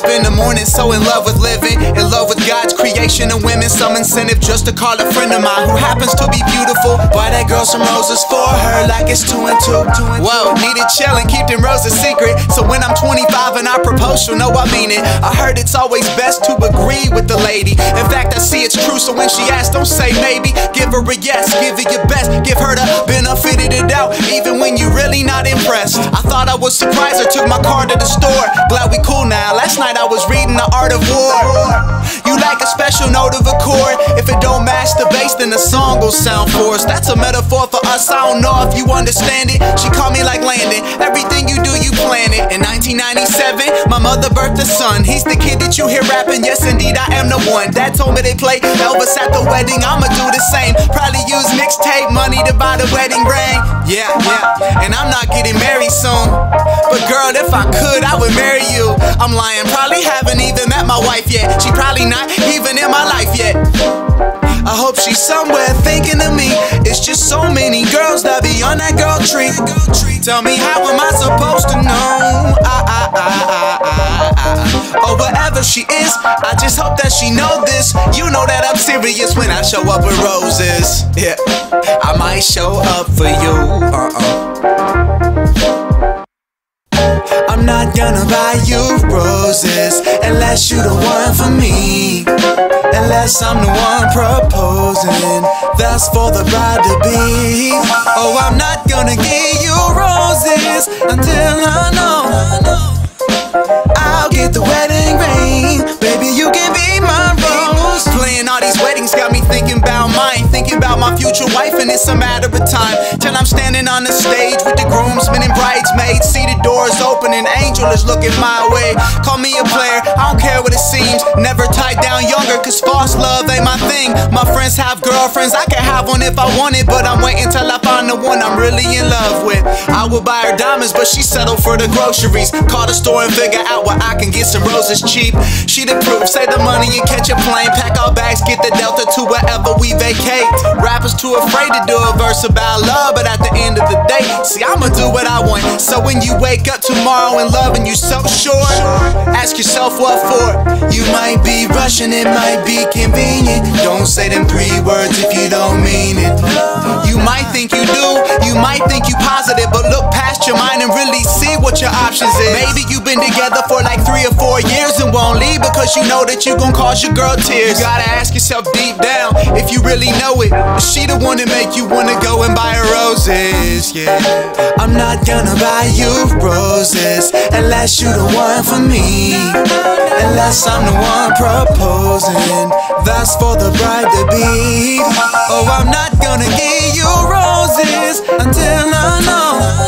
up in the morning, so in love with living, in love with God's creation and women. Some incentive just to call a friend of mine who happens to be beautiful. Buy that girl some roses for her like it's 2 and 2. Whoa, need to chill and keep them roses secret, so when I'm 25 and I propose, she'll know I mean it. I heard it's always best to agree with the lady. In fact, I see it's true, so when she asks, don't say maybe. Give her a yes, give it your best. Give her the benefit of the doubt, even when you really not impressed. I thought I was surprised, I took my car to the store. Glad we cool now. Last night I was reading The Art of War. You like a special note of a chord. If it don't match the bass, then the song will sound forced. That's a metaphor for us, I don't know if you understand it. She called me like Landon, everything you do, you plan it. In 1997, my mother birthed a son. He's the kid that you hear rapping, yes indeed I am the one. Dad told me they play Elvis at the wedding, I'ma do the same. Probably use mixtape money to buy the wedding ring. Yeah, and I'm not getting married soon, but girl, if I could, I would marry you. I'm lying, probably haven't even met my wife yet. She probably not even in my life yet. I hope she's somewhere thinking of me. It's just so many girls that be on that girl tree. Tell me, how am I supposed to know? Or wherever she is, I just hope that she know this. You know that I'm serious when I show up with roses. Yeah, I might show up for you. I'm not gonna buy you roses unless you the one for me. Unless I'm the one proposing, that's for the bride to be. Oh, I'm not gonna give you roses until I know I'll get the wedding ring. Baby, you can be my rose. Playing all these weddings got me thinking about mine, thinking about my future wife, and it's a matter of time till I'm standing on the stage with the groomsmen and bridesmaids. See the doors open, an angel is looking my way. Call me a player, I don't care what it seems. Never tied down younger, cause false love ain't my thing. My friends have girlfriends, I can have one if I want it, but I'm waiting till I find the one I'm really in love with. I would buy her diamonds, but she settled for the groceries. Call the store and figure out where I can get some roses cheap. She'd approve, save the money and catch a plane. Pack our bags, get the Delta to wherever we vacate. Rappers too afraid to do a verse about love, but at the end of the day, see, I'ma do what I want. So when you wake up tomorrow in love and you so sure, ask yourself what for. You might be rushing, it might be convenient. Don't say them 3 words if you don't mean it. You might think you do, you might think you positive, but look past your mind and really see what your options is. Maybe you've been together for like 3 or 4 years and won't leave because you know that you gon' cause your girl tears. You gotta ask yourself deep down if you really know it. Is she the one to make you wanna go and buy her roses? Yeah, I'm not gonna buy you roses unless you the one for me. Unless I'm the one proposing, that's for the bride to be. Oh, I'm not gonna give you roses until I know